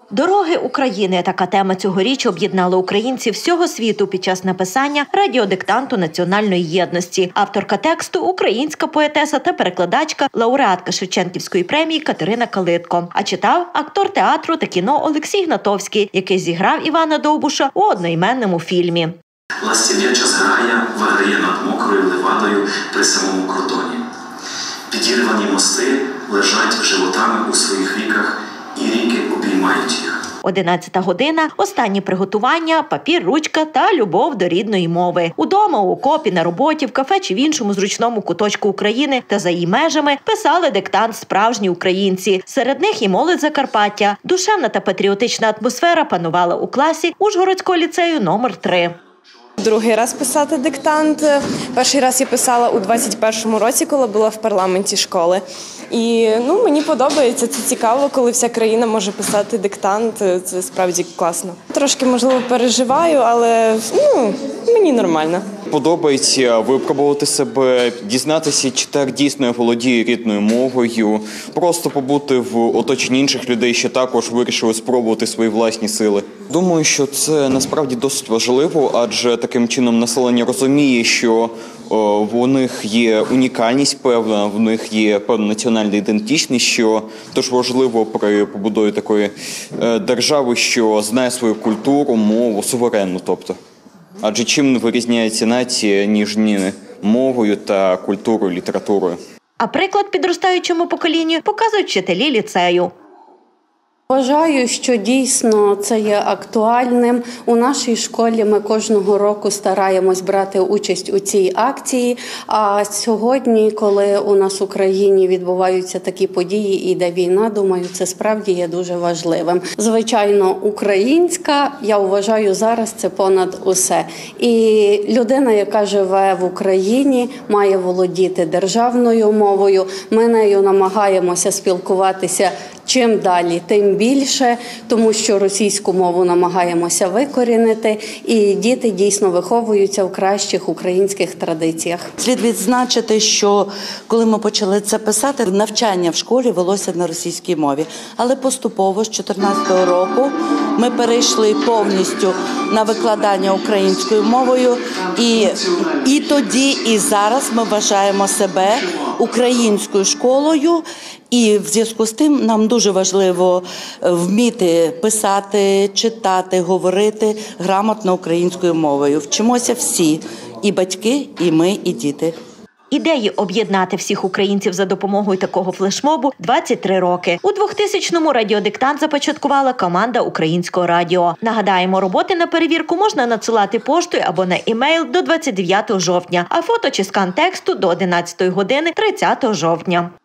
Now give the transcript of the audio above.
Дороги України – така тема цьогоріч об'єднала українців всього світу під час написання радіодиктанту національної єдності. Авторка тексту – українська поетеса та перекладачка, лауреатка Шевченківської премії Катерина Калитко. А читав актор театру та кіно Олексій Гнатовський, який зіграв Івана Довбуша у одноіменному фільмі. Ластів'яча зграя виграє над мокрою ливадою при самому кордоні. Підірвані мости лежать животами у своїх ріках, і ріки обіймають їх. 11 година – останні приготування, папір, ручка та любов до рідної мови. Удома, у окопі, на роботі, в кафе чи в іншому зручному куточку України та за її межами писали диктант справжні українці. Серед них і молодь Закарпаття. Душевна та патріотична атмосфера панувала у класі Ужгородського ліцею номер 3. Другий раз писати диктант. Перший раз я писала у 21-му році, коли була в парламенті школи. І мені подобається, це цікаво, коли вся країна може писати диктант, це справді класно. Трошки, можливо, переживаю, але мені нормально. Подобається випробувати себе, дізнатися, чи так дійсно я володію рідною мовою, просто побути в оточенні інших людей, що також вирішили спробувати свої власні сили. Думаю, що це насправді досить важливо, адже таким чином населення розуміє, що у них є унікальність певна, в них є певна національна ідентичність, що тож важливо при побудові такої держави, що знає свою культуру, мову, суверенну, тобто. Адже чим вирізняється нація, ніж мовою та культурою, літературою. А приклад підростаючому поколінню показують вчителі ліцею. Вважаю, що дійсно це є актуальним. У нашій школі ми кожного року стараємось брати участь у цій акції. А сьогодні, коли у нас в Україні відбуваються такі події і йде війна, думаю, це справді є дуже важливим. Звичайно, українська, я вважаю, зараз це понад усе. І людина, яка живе в Україні, має володіти державною мовою. Ми нею намагаємося спілкуватися чим далі, тим більше, тому що російську мову намагаємося викорінити, і діти дійсно виховуються в кращих українських традиціях. Слід відзначити, що коли ми почали це писати, навчання в школі велося на російській мові. Але поступово з 2014 року ми перейшли повністю на викладання українською мовою. І тоді, і зараз ми вважаємо себе українською школою. І в зв'язку з тим нам дуже важливо вміти писати, читати, говорити грамотно українською мовою. Вчимося всі – і батьки, і ми, і діти. Ідеї об'єднати всіх українців за допомогою такого флешмобу 23 роки. У 2000-му радіодиктант започаткувала команда Українського радіо. Нагадаємо, роботи на перевірку можна надсилати поштою або на імейл до 29 жовтня, а фото чи скан тексту до 11 години 30 жовтня.